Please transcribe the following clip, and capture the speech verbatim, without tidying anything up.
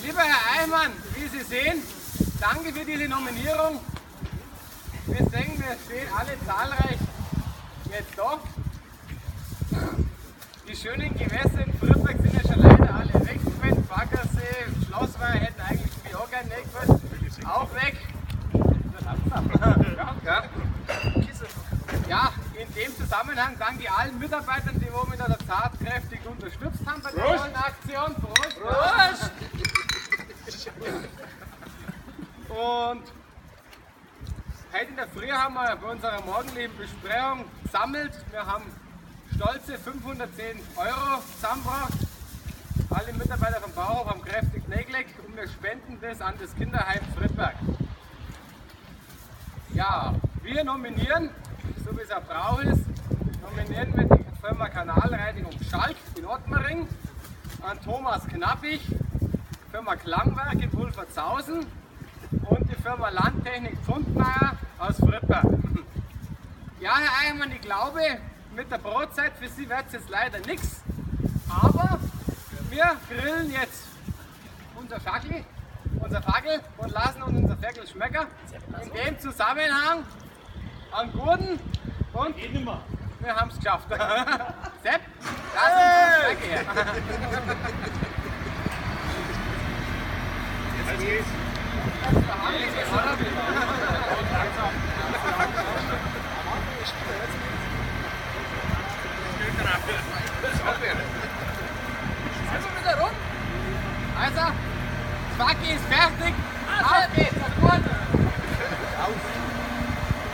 Lieber Herr Eichmann, wie Sie sehen, danke für diese Nominierung. Wir sehen, wir stehen alle zahlreich jetzt da. Die schönen Gewässer in Friedberg sind ja schon leider alle weg. Baggersee, Schlossweiher hätten eigentlich wie auch gerne nicht auch weg. Ja. Ja, in dem Zusammenhang danke ich allen Mitarbeitern, die wir mit der tatkräftig unterstützt haben bei der neuen Aktion. Prost! Prost! Und heute in der Früh haben wir bei unserer morgendlichen Besprechung gesammelt. Wir haben stolze fünfhundertzehn Euro zusammengebracht. Alle Mitarbeiter vom Bauhof haben kräftig nägelegt und wir spenden das an das Kinderheim Friedberg. Ja, wir nominieren, so wie es auch Brauch ist, nominieren wir die Firma Kanalreinigung Schalk in Ottmaring, an Thomas Knappig, Firma Klangwerk in Wulfertshausen und die Firma Landtechnik Pfundmeier aus Friedberg. Ja, Herr Eichmann, ich glaube, mit der Brotzeit für Sie wird es jetzt leider nichts, aber wir grillen jetzt unser Schackel, unser Fackel und lassen uns unser Ferkel schmecken. In dem Zusammenhang einen guten und wir haben es geschafft. Sepp, lass uns zum Schmecken her. Jetzt geht's. Also, das Fackel ist fertig. Auf geht's!